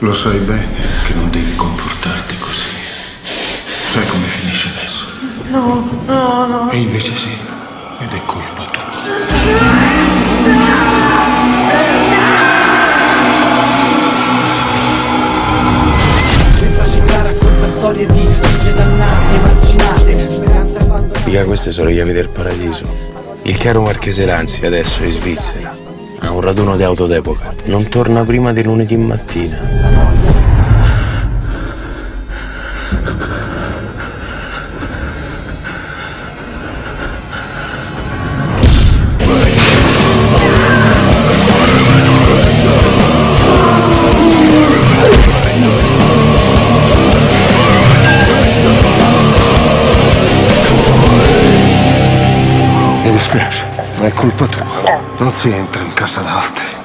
Lo sai bene che non devi comportarti così. Sai come finisce adesso? No. E invece sì, ed è colpa tua. Questa città racconta storie di vite dannate, marginate, speranza quando... Mica queste sono le chiavi del paradiso. Il caro Marchese Lanzi adesso è in Svizzera. Ha un raduno di auto d'epoca. Non torna prima di lunedì mattina. Mi dispiace, ma è colpa tua. Non si entra in casa d'altri.